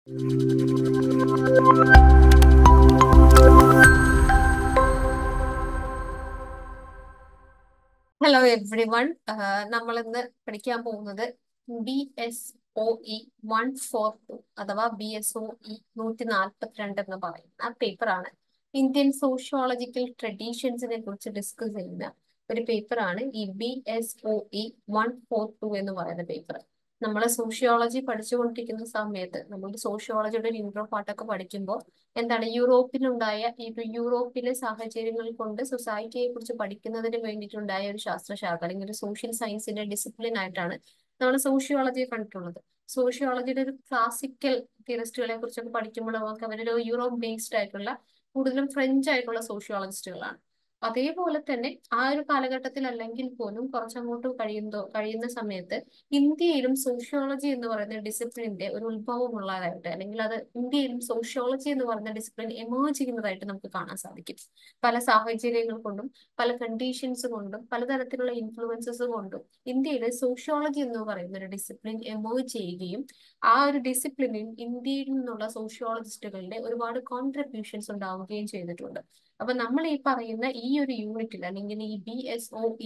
Hello every one. നമ്മൾ ഇന്ന് പഠിക്കാൻ പോകുന്നത് BSOE 142 അഥവാ BSOE 142 എന്ന് പറയുന്ന ആ പേപ്പറാണ്. ഇന്ത്യൻ സോഷ്യോളജിക്കൽ ട്രഡീഷൻസിനെ കുറിച്ച് ഡിസ്കസ് ചെയ്യുന്ന ഒരു പേപ്പറാണ് ഈ BSOE 142 എന്ന് പറയുന്ന പേപ്പർ. നമ്മൾ സോഷ്യോളജി പഠിച്ചുകൊണ്ടിരിക്കുന്ന സമയത്ത് നമ്മൾ സോഷ്യോളജിയുടെ ഒരു ഇൻട്രോ പാർട്ടൊക്കെ പഠിക്കുമ്പോൾ എന്താണ് യൂറോപ്പിലുണ്ടായ യൂറോപ്പിലെ സാഹചര്യങ്ങൾ കൊണ്ട് സൊസൈറ്റിയെ കുറിച്ച് പഠിക്കുന്നതിന് വേണ്ടിയിട്ടുണ്ടായ ഒരു ശാസ്ത്രശാഖ അല്ലെങ്കിൽ ഒരു സോഷ്യൽ സയൻസിന്റെ ഡിസിപ്ലിൻ ആയിട്ടാണ് നമ്മൾ സോഷ്യോളജിയെ കണ്ടിട്ടുള്ളത്. സോഷ്യോളജിയുടെ ഒരു ക്ലാസിക്കൽ തിയറിസ്റ്റുകളെ കുറിച്ചൊക്കെ പഠിക്കുമ്പോൾ നമുക്ക് അവരൊരു യൂറോപ്പ് ബേസ്ഡ് ആയിട്ടുള്ള കൂടുതലും ഫ്രഞ്ച് ആയിട്ടുള്ള സോഷ്യോളജിസ്റ്റുകളാണ്. അതേപോലെ തന്നെ ആ ഒരു കാലഘട്ടത്തിൽ അല്ലെങ്കിൽ പോലും കുറച്ചങ്ങോട്ട് കഴിയുന്ന സമയത്ത് ഇന്ത്യയിലും സോഷ്യോളജി എന്ന് പറയുന്ന ഡിസിപ്ലിന്റെ ഒരു ഉത്ഭവം ഉള്ളതായിട്ട് അല്ലെങ്കിൽ അത് ഇന്ത്യയിലും സോഷ്യോളജി എന്ന് പറയുന്ന ഡിസിപ്ലിൻ എമേർജ് ചെയ്യുന്നതായിട്ട് നമുക്ക് കാണാൻ സാധിക്കും. പല സാഹചര്യങ്ങൾ കൊണ്ടും പല കണ്ടീഷൻസ് കൊണ്ടും പലതരത്തിലുള്ള ഇൻഫ്ലുവൻസസ് കൊണ്ടും ഇന്ത്യയിൽ സോഷ്യോളജി എന്ന് പറയുന്ന ഒരു ഡിസിപ്ലിൻ എമേർജ് ചെയ്യുകയും ആ ഒരു ഡിസിപ്ലിനിൽ ഇന്ത്യയിൽ നിന്നുള്ള സോഷ്യോളജിസ്റ്റുകളുടെ ഒരുപാട് കോൺട്രിബ്യൂഷൻസ് ഉണ്ടാവുകയും ചെയ്തിട്ടുണ്ട്. അപ്പൊ നമ്മൾ ഈ പറയുന്ന ഈ ഒരു യൂണിറ്റിൽ അല്ലെങ്കിൽ ഈ BSOE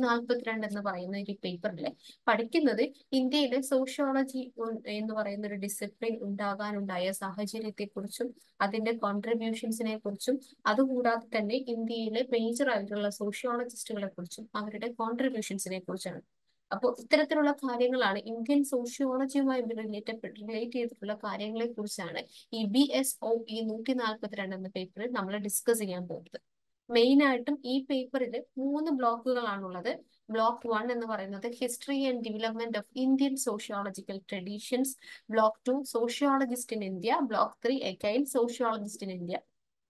142 എന്ന് പറയുന്ന ഒരു പേപ്പറിൽ പഠിക്കുന്നത് ഇന്ത്യയിലെ സോഷ്യോളജി എന്ന് പറയുന്ന ഒരു ഡിസിപ്ലിൻ ഉണ്ടാകാനുണ്ടായ സാഹചര്യത്തെ കുറിച്ചും അതിന്റെ കോൺട്രിബ്യൂഷൻസിനെ കുറിച്ചും അതുകൂടാതെ തന്നെ ഇന്ത്യയിലെ മേജർ ആയിട്ടുള്ള സോഷ്യോളജിസ്റ്റുകളെ കുറിച്ചും അവരുടെ കോൺട്രിബ്യൂഷൻസിനെ കുറിച്ചാണ്. അപ്പോൾ ഇത്തരത്തിലുള്ള കാര്യങ്ങളാണ് ഇന്ത്യൻ സോഷ്യോളജിയുമായി റിലേറ്റ് ചെയ്തിട്ടുള്ള കാര്യങ്ങളെ കുറിച്ചാണ് ഈ BSOE 142 എന്ന പേപ്പറിൽ നമ്മൾ ഡിസ്കസ് ചെയ്യാൻ പോകുന്നത്. മെയിൻ ആയിട്ടും ഈ പേപ്പറിൽ 3 ബ്ലോക്കുകളാണുള്ളത്. ബ്ലോക്ക് 1 എന്ന് പറയുന്നത് history and development of Indian sociological traditions. Block 2 sociologist in India. Block 3 again sociologist in India.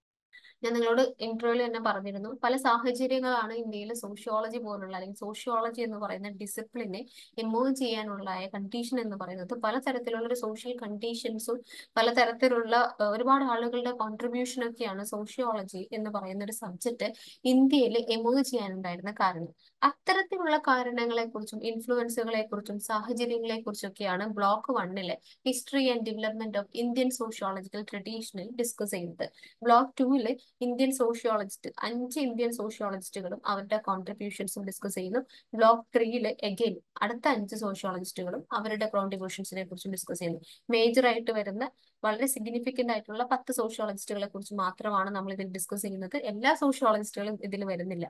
ഞാൻ നിങ്ങളോട് ഇൻട്രോയിൽ തന്നെ പറഞ്ഞിരുന്നു, പല സാഹചര്യങ്ങളാണ് ഇന്ത്യയിലെ സോഷ്യോളജി പോലുള്ള അല്ലെങ്കിൽ സോഷ്യോളജി എന്ന് പറയുന്ന ഡിസിപ്ലിനെ എമേർജ് ചെയ്യാനുള്ള കണ്ടീഷൻ എന്ന് പറയുന്നത് പലതരത്തിലുള്ള ഒരു സോഷ്യൽ കണ്ടീഷൻസും പലതരത്തിലുള്ള ഒരുപാട് ആളുകളുടെ കോൺട്രിബ്യൂഷൻ ഒക്കെയാണ് സോഷ്യോളജി എന്ന് പറയുന്ന ഒരു സബ്ജക്ട് ഇന്ത്യയിൽ എമേർജ് ചെയ്യാനുണ്ടായിരുന്ന കാരണം. അത്തരത്തിലുള്ള കാരണങ്ങളെ കുറിച്ചും ഇൻഫ്ലുവൻസുകളെ കുറിച്ചും സാഹചര്യങ്ങളെ കുറിച്ചൊക്കെയാണ് block 1 history and development of Indian sociological ട്രഡീഷനിൽ ഡിസ്കസ് ചെയ്യുന്നത്. ബ്ലോക്ക് 2 ഇന്ത്യൻ സോഷ്യോളജിസ്റ്റ് 5 ഇന്ത്യൻ സോഷ്യോളജിസ്റ്റുകളും അവരുടെ കോൺട്രിബ്യൂഷൻസും ഡിസ്കസ് ചെയ്യുന്നു. ബ്ലോക്ക് 3 അഗൈൻ അടുത്ത 5 സോഷ്യോളജിസ്റ്റുകളും അവരുടെ കോൺട്രിബ്യൂഷൻസിനെ കുറിച്ചും ഡിസ്കസ് ചെയ്യുന്നു. മേജർ ആയിട്ട് വരുന്ന വളരെ സിഗ്നിഫിക്കന്റ് ആയിട്ടുള്ള 10 സോഷ്യോളജിസ്റ്റുകളെ കുറിച്ച് മാത്രമാണ് നമ്മൾ ഇതിൽ ഡിസ്കസ് ചെയ്യുന്നത്. എല്ലാ സോഷ്യോളജിസ്റ്റുകളും ഇതിൽ വരുന്നില്ല.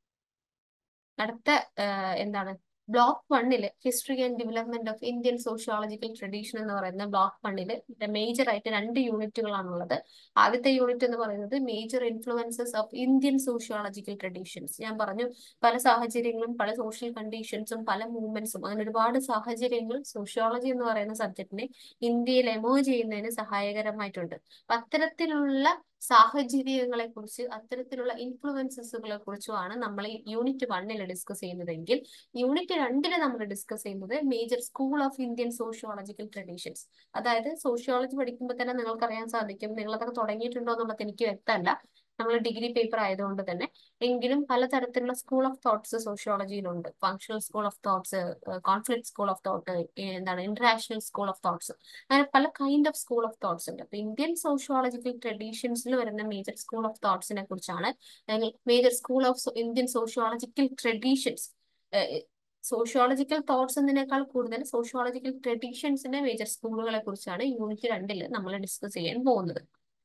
അടുത്ത എന്താണ് block 1 history and development of Indian sociological tradition എന്ന് പറയുന്ന ബ്ലോക്ക് 1 മേജർ ആയിട്ട് 2 യൂണിറ്റുകളാണുള്ളത്. ആദ്യത്തെ യൂണിറ്റ് എന്ന് പറയുന്നത് major influences of Indian sociological traditions. ഞാൻ പറഞ്ഞു, പല സാഹചര്യങ്ങളും പല സോഷ്യൽ കണ്ടീഷൻസും പല മൂവ്മെന്റ്സും അങ്ങനെ ഒരുപാട് സാഹചര്യങ്ങൾ സോഷ്യോളജി എന്ന് പറയുന്ന സബ്ജക്റ്റിനെ ഇന്ത്യയിൽ എമേർജ് ചെയ്യുന്നതിന് സഹായകരമായിട്ടുണ്ട്. അത്തരത്തിലുള്ള സാഹചര്യങ്ങളെ കുറിച്ച് അത്തരത്തിലുള്ള ഇൻഫ്ലുവൻസസുകളെ കുറിച്ചുമാണ് നമ്മൾ ഈ യൂണിറ്റ് 1 ഡിസ്കസ് ചെയ്യുന്നതെങ്കിൽ യൂണിറ്റ് 2 നമ്മൾ ഡിസ്കസ് ചെയ്യുന്നത് major school of Indian sociological traditions. അതായത് സോഷ്യോളജി പഠിക്കുമ്പോൾ തന്നെ നിങ്ങൾക്ക് അറിയാൻ സാധിക്കും, നിങ്ങളതൊക്കെ തുടങ്ങിയിട്ടുണ്ടോ എന്നുള്ളത് എനിക്ക് വ്യക്തമല്ല, നമ്മൾ ഡിഗ്രി പേപ്പർ ആയതുകൊണ്ട് തന്നെ. എങ്കിലും പലതരത്തിലുള്ള സ്കൂൾ ഓഫ് തോട്ട്സ് സോഷ്യോളജിയിലുണ്ട്. Functional school of thoughts, conflict school of thought, international school of thoughts, അങ്ങനെ പല kind of school of thoughts ഉണ്ട്. അപ്പൊ ഇന്ത്യൻ സോഷ്യോളജിക്കൽ ട്രഡീഷൻസിൽ വരുന്ന മേജർ സ്കൂൾ ഓഫ് തോട്ട്സിനെ കുറിച്ചാണ്, അല്ലെങ്കിൽ major school of Indian sociological traditions, sociological thoughts എന്നതിനേക്കാൾ കൂടുതൽ സോഷ്യോളജിക്കൽ ട്രഡീഷൻസിന്റെ മേജർ സ്കൂളുകളെ കുറിച്ചാണ് യൂണിറ്റ് 2 നമ്മൾ ഡിസ്കസ് ചെയ്യാൻ പോകുന്നത്.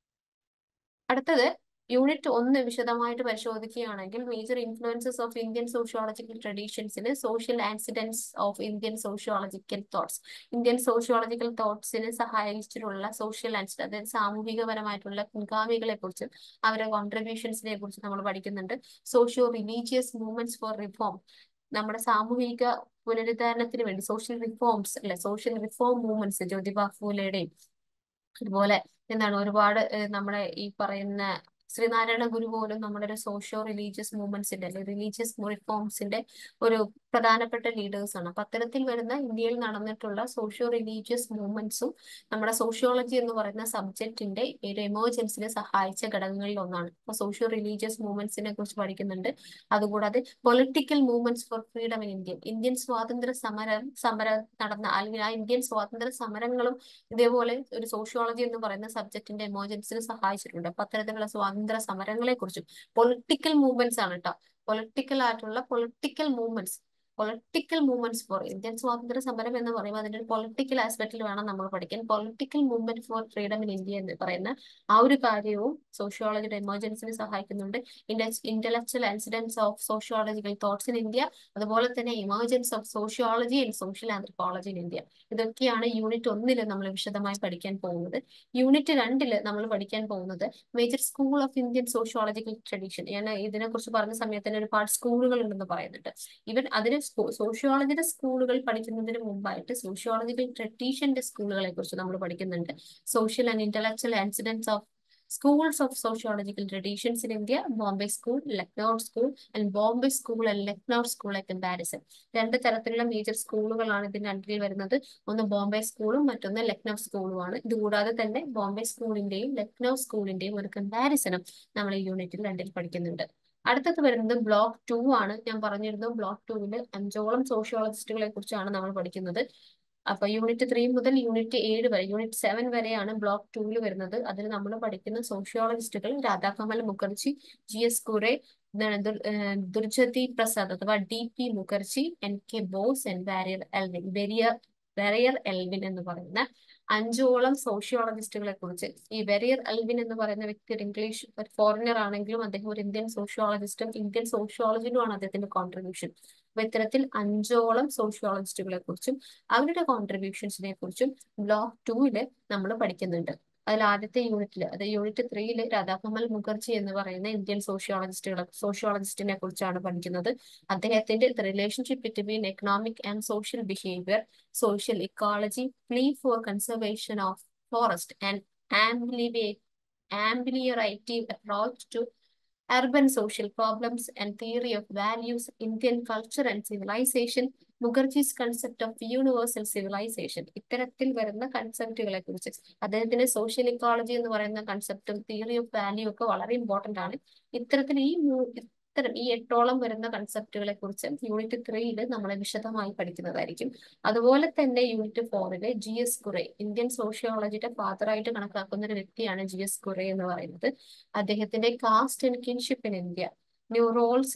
അടുത്തത് യൂണിറ്റ് 1 വിശദമായിട്ട് പരിശോധിക്കുകയാണെങ്കിൽ major influences of Indian sociological ട്രഡീഷൻസിന് social antecedents of Indian sociological thoughts. Indian sociological തോട്ട്സിന് സഹായിച്ചിട്ടുള്ള സോഷ്യൽ ആൻസിഡൻസ്, അതായത് സാമൂഹികപരമായിട്ടുള്ള മുൻഗാമികളെ കുറിച്ചും അവരുടെ കോൺട്രിബ്യൂഷൻസിനെ കുറിച്ച് നമ്മൾ പഠിക്കുന്നുണ്ട്. Socio religious movements for reform, നമ്മുടെ സാമൂഹിക പുനരുദ്ധാരണത്തിന് വേണ്ടി സോഷ്യൽ റിഫോംസ് അല്ലെ, സോഷ്യൽ റിഫോം മൂവ്മെന്റ്സ് ജ്യോതിബ ഫൂലെയുടെയും അതുപോലെ ഒരുപാട് നമ്മുടെ ഈ പറയുന്ന ശ്രീനാരായണ ഗുരു പോലും നമ്മുടെ ഒരു സോഷ്യോ റിലീജിയസ് മൂവ്മെന്റ്സിന്റെ അല്ലെങ്കിൽ റിലീജിയസ് റിഫോംസിന്റെ ഒരു പ്രധാനപ്പെട്ട ലീഡേഴ്സ് ആണ്. അപ്പൊ അത്തരത്തിൽ വരുന്ന ഇന്ത്യയിൽ നടന്നിട്ടുള്ള സോഷ്യോ റിലീജിയസ് മൂവ്മെന്റ്സും നമ്മുടെ സോഷ്യോളജി എന്ന് പറയുന്ന സബ്ജക്റ്റിന്റെ ഒരു എമർജൻസിനെ സഹായിച്ച ഘടകങ്ങളിൽ ഒന്നാണ്. അപ്പൊ സോഷ്യോ റിലീജിയസ് മൂവ്മെന്റ്സിനെ കുറിച്ച് പഠിക്കുന്നുണ്ട്. അതുകൂടാതെ political movements for freedom in India, Indian സ്വാതന്ത്ര്യ സമരം നടന്ന അല്ലെങ്കിൽ ആ ഇന്ത്യൻ സ്വാതന്ത്ര്യ സമരങ്ങളും ഇതേപോലെ ഒരു സോഷ്യോളജി എന്ന് പറയുന്ന സബ്ജക്റ്റിന്റെ എമർജൻസിനെ സഹായിച്ചിട്ടുണ്ട്. അപ്പൊ അത്തരത്തിലുള്ള സ്വാതന്ത്ര്യ സമരങ്ങളെ കുറിച്ചും പൊളിറ്റിക്കൽ മൂവ്മെന്റ്സ് ആണ് കേട്ടോ, പൊളിറ്റിക്കൽ ആയിട്ടുള്ള പൊളിറ്റിക്കൽ മൂവ്മെന്റ്സ് ഫോർ ഇന്ത്യൻ സ്വാതന്ത്ര്യ സമരം എന്ന് പറയുമ്പോൾ അതിന്റെ ഒരു പൊളിറ്റിക്കൽ ആസ്പെക്റ്റിൽ വേണം നമ്മൾ പഠിക്കാൻ. Political movement for freedom in India എന്ന് പറയുന്ന ആ ഒരു കാര്യവും സോഷ്യോളജിയുടെ എമർജൻസിനെ സഹായിക്കുന്നുണ്ട്. Intellectual incidence of sociological thoughts in India, അതുപോലെ തന്നെ emergence of sociology and social anthropology in India. ഇതൊക്കെയാണ് യൂണിറ്റ് 1 നമ്മൾ വിശദമായി പഠിക്കാൻ പോകുന്നത്. യൂണിറ്റ് 2 നമ്മൾ പഠിക്കാൻ പോകുന്നത് major school of Indian sociological tradition. ഞാൻ ഇതിനെ കുറിച്ച് പറഞ്ഞ സമയത്ത് തന്നെ ഒരുപാട് സ്കൂളുകൾ ഉണ്ടെന്ന് പറയുന്നുണ്ട്. ഇവൻ അതിന് സോഷ്യോളജിയുടെ സ്കൂളുകൾ പഠിക്കുന്നതിന് മുമ്പായിട്ട് സോഷ്യോളജിക്കൽ ട്രഡീഷന്റെ സ്കൂളുകളെ കുറിച്ച് നമ്മൾ പഠിക്കുന്നുണ്ട്. Social and intellectual incidence of schools of sociological traditions in India, Bombay School, Lucknow School, and Bombay School and Lucknow School comparison. രണ്ട് തരത്തിലുള്ള മേജർ സ്കൂളുകളാണ് ഇതിന്റെ അണ്ടറിൽ വരുന്നത്. ഒന്ന് ബോംബെ സ്കൂളും മറ്റൊന്ന് ലക്നൗ സ്കൂളുമാണ്. ഇതുകൂടാതെ തന്നെ ബോംബെ സ്കൂളിന്റെയും ലക്നൗ സ്കൂളിന്റെയും ഒരു കമ്പാരിസണും നമ്മൾ ഈ യൂണിറ്റിൽ 2 പഠിക്കുന്നുണ്ട്. അടുത്തത് വരുന്നത് ബ്ലോക്ക് 2 ആണ്. ഞാൻ പറഞ്ഞിരുന്നു ബ്ലോക്ക് 2 5ഓളം സോഷ്യോളജിസ്റ്റുകളെ കുറിച്ചാണ് നമ്മൾ പഠിക്കുന്നത്. അപ്പൊ യൂണിറ്റ് 3 മുതൽ യൂണിറ്റ് 7 വരെ, യൂണിറ്റ് 7 വരെയാണ് ബ്ലോക്ക് 2 വരുന്നത്. അതിൽ നമ്മൾ പഠിക്കുന്ന സോഷ്യോളജിസ്റ്റുകൾ രാധാകമൽ മുഖർജി, GS കുറെ, ദുർജതി പ്രസാദ് അഥവാ DP Mukherji, NK Bose and Verrier Elwin എന്ന് പറയുന്ന 5ഓളം സോഷ്യോളജിസ്റ്റുകളെ കുറിച്ച്. ഈ വെരിയർ എൽവിൻ എന്ന് പറയുന്ന വ്യക്തി ഒരു ഇംഗ്ലീഷ് ഫോറിനർ ആണെങ്കിലും അദ്ദേഹം ഒരു ഇന്ത്യൻ സോഷ്യോളജിസ്റ്റും ഇന്ത്യൻ സോഷ്യോളജിയിലുമാണ് അദ്ദേഹത്തിന്റെ കോൺട്രിബ്യൂഷൻ. അപ്പൊ ഇത്തരത്തിൽ 5ഓളം സോഷ്യോളജിസ്റ്റുകളെ കുറിച്ചും അവരുടെ കോൺട്രിബ്യൂഷൻസിനെ കുറിച്ചും ബ്ലോക്ക് 2 നമ്മൾ പഠിക്കുന്നുണ്ട്. അതിൽ ആദ്യത്തെ യൂണിറ്റിൽ, അത് യൂണിറ്റ് 3 രാധാകമൽ മുഖർജി എന്ന് പറയുന്ന ഇന്ത്യൻ സോഷ്യോളജിസ്റ്റിനെ കുറിച്ചാണ് പഠിക്കുന്നത്. അദ്ദേഹത്തിന്റെ relationship between economic and social behaviour, social ecology, plea for conservation of forest, and ameliorative approach to urban social problems and theory of values, Indian culture and civilization, Mukherjee's concept of universal civilisation. ഇത്തരത്തിൽ വരുന്ന കൺസെപ്റ്റുകളെ കുറിച്ച് അദ്ദേഹത്തിന്റെ social ecology എന്ന് പറയുന്ന കൺസെപ്റ്റും theory of value ഒക്കെ വളരെ important ആണ്. ഇത്തരത്തിൽ ഈ 8ഓളം വരുന്ന കൺസെപ്റ്റുകളെ കുറിച്ച് യൂണിറ്റ് 3 നമ്മൾ വിശദമായി പഠിക്കുന്നതായിരിക്കും. അതുപോലെ തന്നെ യൂണിറ്റ് 4 GS കുറെ, ഇന്ത്യൻ സോഷ്യോളജിയുടെ ഫാദറായിട്ട് കണക്കാക്കുന്ന ഒരു വ്യക്തിയാണ് GS കുറെ എന്ന് പറയുന്നത്. അദ്ദേഹത്തിന്റെ caste and kinship in India, new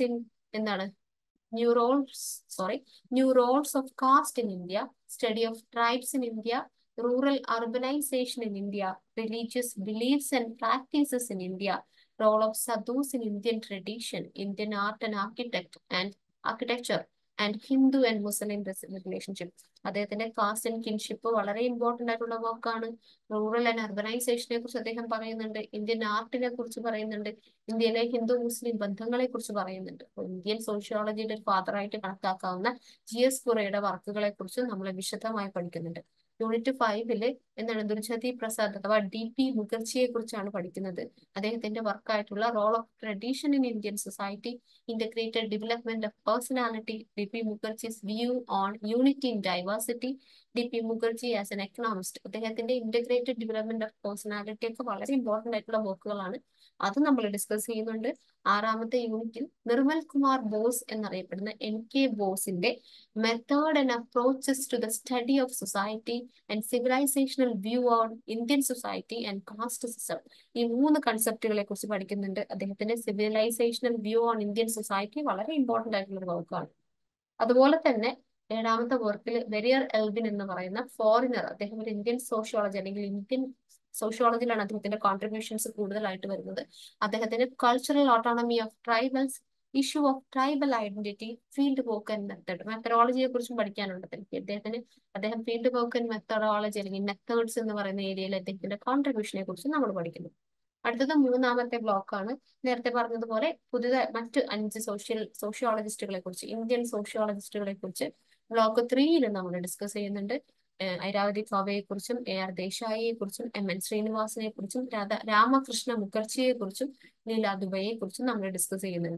roles of caste in India, study of tribes in India, rural urbanization in India, religious beliefs and practices in India, role of sadhus in Indian tradition, Indian art and architecture, and Hindu and Muslim relationship. അദ്ദേഹത്തിന്റെ caste and kinship വളരെ important ആയിട്ടുള്ള വർക്കാണ്. Rural and അർബനൈസേഷനെ കുറിച്ച് അദ്ദേഹം പറയുന്നുണ്ട്. Indian ആർട്ടിനെ കുറിച്ച് പറയുന്നുണ്ട്. ഇന്ത്യയിലെ ഹിന്ദു മുസ്ലിം ബന്ധങ്ങളെ കുറിച്ച് പറയുന്നുണ്ട്. ഇന്ത്യൻ സോഷ്യോളജിയുടെ ഒരു ഫാദറായിട്ട് കണക്കാക്കാവുന്ന GS കുറയുടെ വർക്കുകളെ കുറിച്ച് നമ്മൾ വിശദമായി പഠിക്കുന്നുണ്ട്. യൂണിറ്റ് 5 ദുർജതി പ്രസാദ് അഥവാ DP മുഖർജിയെ കുറിച്ചാണ് പഠിക്കുന്നത്. അദ്ദേഹത്തിന്റെ വർക്കായിട്ടുള്ള role of tradition in Indian society, integrated development of personality, DP Mukherjee's view on unity in diversity, DP Mukherji as an economist. അദ്ദേഹത്തിന്റെ ഇന്റഗ്രേറ്റഡ് ഡെവലപ്മെന്റ് ഓഫ് പേഴ്സണാലിറ്റി ഒക്കെ വളരെ ഇമ്പോർട്ടന്റ് ആയിട്ടുള്ള വർക്കുകളാണ്. അത് നമ്മൾ ഡിസ്കസ് ചെയ്യുന്നുണ്ട്. 6ാമത്തെ യൂണിറ്റിൽ നിർമ്മൽ കുമാർ ബോസ് എന്നറിയപ്പെടുന്ന NK ബോസിന്റെ method and approaches to the study of society and civilisational view on Indian society and caste system. ഈ 3 കൺസെപ്റ്റുകളെ കുറിച്ച് പഠിക്കുന്നുണ്ട്. അദ്ദേഹത്തിന്റെ civilisational view on Indian society വളരെ ഇമ്പോർട്ടന്റ് ആയിട്ടുള്ള ഒരു വർക്കാണ്. അതുപോലെ തന്നെ 7ാമത്തെ വർക്കിൽ വെരിയർ എൽവിൻ എന്ന് പറയുന്ന ഫോറിനർ, അദ്ദേഹം ഒരു ഇന്ത്യൻ സോഷ്യോളജി അല്ലെങ്കിൽ ഇന്ത്യൻ സോഷ്യോളജിയിലാണ് അദ്ദേഹത്തിന്റെ കോൺട്രിബ്യൂഷൻസ് കൂടുതലായിട്ട് വരുന്നത്. അദ്ദേഹത്തിന്റെ cultural autonomy of tribals, issue of tribal identity, field work and മെത്തഡോളജിയെ കുറിച്ചും പഠിക്കാനുണ്ട്. അദ്ദേഹം ഫീൽഡ് വർക്ക് ആൻഡ് മെത്തഡോളജി അല്ലെങ്കിൽ മെത്തേഡ്സ് എന്ന് പറയുന്ന ഏരിയയിൽ അദ്ദേഹത്തിന്റെ കോൺട്രിബ്യൂഷനെ കുറിച്ച് നമ്മൾ പഠിക്കുന്നു. അടുത്തത് 3ാമത്തെ ബ്ലോക്കാണ്. നേരത്തെ പറഞ്ഞതുപോലെ പുതുതായി മറ്റ് 5 സോഷ്യോളജിസ്റ്റുകളെ കുറിച്ച്, ഇന്ത്യൻ സോഷ്യോളജിസ്റ്റുകളെ കുറിച്ച് ബ്ലോക്ക് 3 നമ്മൾ ഡിസ്കസ് ചെയ്യുന്നുണ്ട്. ഐരാവതി ഭാവയെ കുറിച്ചും AR ദേശായിയെ കുറിച്ചും MN ശ്രീനിവാസനെ കുറിച്ചും രാമകൃഷ്ണ മുഖർജിയെ കുറിച്ചും ലീല ദുബൈയെ കുറിച്ചും നമ്മൾ ഡിസ്കസ് ചെയ്യുന്നുണ്ട്.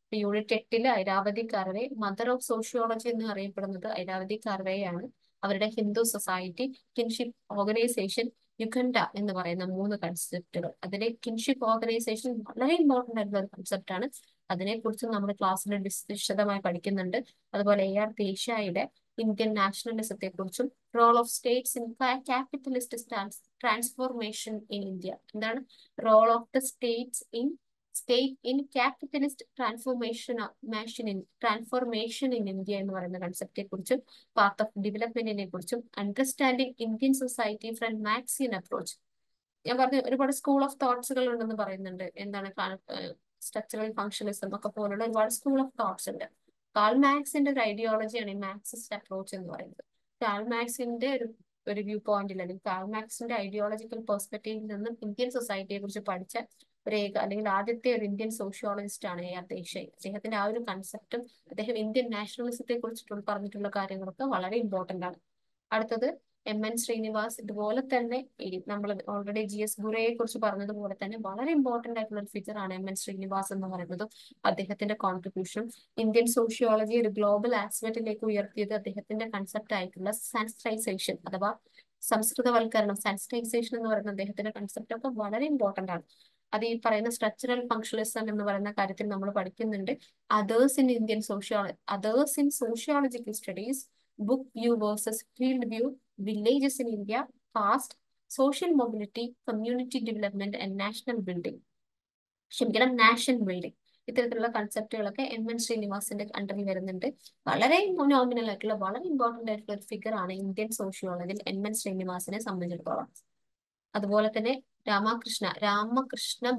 Unit 8 Iravati Karve, mother of sociology എന്ന് അറിയപ്പെടുന്നത് ഐരാവതി കർവെയാണ്. അവരുടെ Hindu society, kinship organisation, Yuganta എന്ന് പറയുന്ന 3 കൺസെപ്റ്റുകൾ. അതിലെ കിൻഷിപ്പ് ഓർഗനൈസേഷൻ വളരെ ഇമ്പോർട്ടന്റ് ആയിട്ടുള്ള ഒരു കൺസെപ്റ്റ് ആണ്. അതിനെക്കുറിച്ച് നമ്മൾ ക്ലാസ്സിൽ വിശദമായി പഠിക്കുന്നുണ്ട്. അതുപോലെ AR ദേശായിയുടെ ഇന്ത്യൻ നാഷണലിസത്തെ കുറിച്ചും role of states in capitalist transformation in India, എന്താണ് role of the state in capitalist transformation in India എന്ന് പറയുന്ന കൺസെപ്റ്റിനെ കുറിച്ചും പാത്ത് ഓഫ് ഡെവലപ്മെന്റിനെ കുറിച്ചും understanding Indian society from Marxian approach. ഞാൻ പറഞ്ഞു ഒരുപാട് സ്കൂൾ ഓഫ് തോട്ട്സുകൾ ഉണ്ടെന്ന് പറയുന്നുണ്ട്. എന്താണ് സ്ട്രക്ചറൽ ഫംഗ്ഷനിസം ഒക്കെ പോലുള്ള ഒരുപാട് സ്കൂൾ ഓഫ് തോട്ട്സ് ഉണ്ട്. കാൾ മാർക്സിന്റെ ഒരു ഐഡിയോളജിയാണ് ഈ മാർക്സിസ്റ്റ് അപ്രോച്ച് എന്ന് പറയുന്നത്. കാൾ മാർക്സിന്റെ ഒരു വ്യൂ പോയിന്റിൽ അല്ലെങ്കിൽ കാൾ മാർക്സിന്റെ ഐഡിയോളജിക്കൽ പെർസ്പെക്റ്റീവിൽ നിന്നും ഇന്ത്യൻ സൊസൈറ്റിയെ കുറിച്ച് പഠിച്ച അല്ലെങ്കിൽ ആദ്യത്തെ ഒരു ഇന്ത്യൻ സോഷ്യോളജിസ്റ്റ് ആണ് AR ദേശായി. അദ്ദേഹത്തിന്റെ ആ ഒരു കൺസെപ്റ്റും അദ്ദേഹം ഇന്ത്യൻ നാഷണലിസത്തെ കുറിച്ചിട്ട് പറഞ്ഞിട്ടുള്ള കാര്യങ്ങളൊക്കെ വളരെ ഇമ്പോർട്ടന്റ് ആണ്. അടുത്തത് MN ശ്രീനിവാസ്. ഇതുപോലെ തന്നെ നമ്മൾ ഓൾറെഡി GS ഗുരയെ കുറിച്ച് പറഞ്ഞതുപോലെ തന്നെ വളരെ ഇമ്പോർട്ടന്റ് ആയിട്ടുള്ള ഒരു ഫിഗർ ആണ് MN ശ്രീനിവാസ് എന്ന് പറയുന്നത്. അദ്ദേഹത്തിന്റെ കോൺട്രിബ്യൂഷൻ ഇന്ത്യൻ സോഷ്യോളജി ഒരു ഗ്ലോബൽ ആസ്പെക്റ്റിലേക്ക് ഉയർത്തിയത് അദ്ദേഹത്തിന്റെ കൺസെപ്റ്റ് ആയിട്ടുള്ള സാൻസ്ക്രൈസേഷൻ അഥവാ സംസ്കൃതവൽക്കരണം, സാൻസ്ക്രൈസേഷൻ എന്ന് പറയുന്ന അദ്ദേഹത്തിന്റെ കൺസെപ്റ്റ് ഒക്കെ വളരെ ഇമ്പോർട്ടന്റ് ആണ്. അത് ഈ പറയുന്ന സ്ട്രക്ചറൽ ഫംഗ്ഷനിസം എന്ന് പറയുന്ന കാര്യത്തിൽ നമ്മൾ പഠിക്കുന്നുണ്ട്. Authors in sociological studies, book view versus field view, villages in India, caste, social mobility, community development and national building. ഇത്തരത്തിലുള്ള കൺസെപ്റ്റുകളൊക്കെ MN ശ്രീനിവാസിന്റെ അണ്ടറിൽ വരുന്നുണ്ട്. വളരെ നോമിനൽ ആയിട്ടുള്ള വളരെ ഇമ്പോർട്ടന്റ് ആയിട്ടുള്ള ഒരു ഫിഗർ ആണ് ഇന്ത്യൻ സോഷ്യോളജിയിൽ MN ശ്രീനിവാസിനെ സംബന്ധിച്ചിടത്തോളം. അതുപോലെ തന്നെ രാമകൃഷ്ണ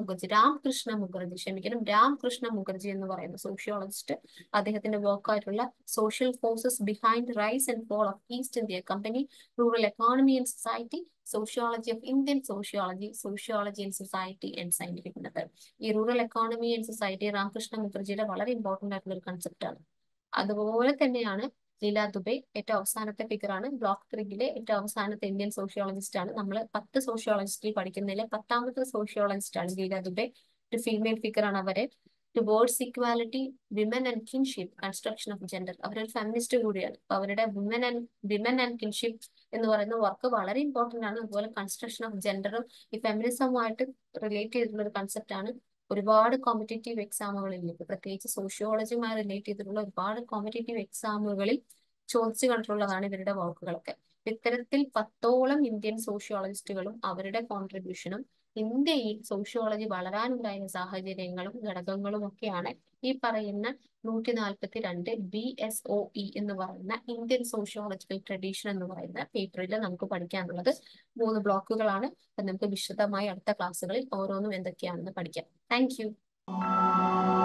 മുഖർജി എന്ന് പറയുന്ന സോഷ്യോളജിസ്റ്റ്, അദ്ദേഹത്തിന്റെ വർക്കായിട്ടുള്ള social forces behind rise and fall of East India Company, rural economy and society, sociology of Indian sociology and society and scientific method. ഈ rural economy and society Ramakrishna മുഖർജിയുടെ വളരെ ഇമ്പോർട്ടന്റ് ആയിട്ടുള്ള ഒരു കൺസെപ്റ്റ് ആണ്. അതുപോലെ തന്നെയാണ് ലീല ദുബെ. ഏറ്റവും അവസാനത്തെ ഫിഗറാണ്. ബ്ലോക്ക് 3 ഏറ്റവും അവസാനത്തെ ഇന്ത്യൻ സോഷ്യോളജിസ്റ്റ് ആണ്. നമ്മൾ 10 സോഷ്യോളജിസ്റ്റിൽ പഠിക്കുന്നതിലെ 10ാമത്തെ സോഷ്യോളജിസ്റ്റ് ആണ് ലീല ദുബെ. ഒരു ഫീമെയിൽ ഫിഗർ ആണ്. അവരെ towards equality, women and kinship, construction of gender. അവരൊരു ഫെമിനിസ്റ്റ് കൂടിയാണ്. അപ്പൊ അവരുടെ വിമൻ ആൻഡ് കിൻഷിപ്പ് എന്ന് പറയുന്ന വർക്ക് വളരെ ഇമ്പോർട്ടന്റ് ആണ്. അതുപോലെ കൺസ്ട്രക്ഷൻ ഓഫ് ജെൻഡറും ഈ ഫെമിനിസവുമായിട്ട് റിലേറ്റ് ചെയ്തിട്ടുള്ള ഒരു കൺസെപ്റ്റ് ആണ്. ഒരുപാട് കോമ്പറ്റേറ്റീവ് എക്സാമുകളിലേക്ക്, പ്രത്യേകിച്ച് സോഷ്യോളജിയുമായി റിലേറ്റ് ചെയ്തിട്ടുള്ള ഒരുപാട് കോമ്പറ്റേറ്റീവ് എക്സാമുകളിൽ ചോദിച്ചു കണ്ടിട്ടുള്ളതാണ് ഇവരുടെ വർക്കുകളൊക്കെ. ഇത്തരത്തിൽ 10ഓളം ഇന്ത്യൻ സോഷ്യോളജിസ്റ്റുകളും അവരുടെ കോൺട്രിബ്യൂഷനും ഇന്ത്യയിൽ സോഷ്യോളജി വളരാനുണ്ടായ സാഹചര്യങ്ങളും ഘടകങ്ങളും ഒക്കെയാണ് ഈ പറയുന്ന 142 BSOE എന്ന് പറയുന്ന ഇന്ത്യൻ സോഷ്യോളജിക്കൽ ട്രഡീഷൻ എന്ന് പറയുന്ന പേപ്പറിൽ നമുക്ക് പഠിക്കാനുള്ളത്. 3 ബ്ലോക്കുകളാണ്. അപ്പൊ നമുക്ക് വിശദമായി അടുത്ത ക്ലാസ്സുകളിൽ ഓരോന്നും എന്തൊക്കെയാണെന്ന് പഠിക്കാം. Thank U.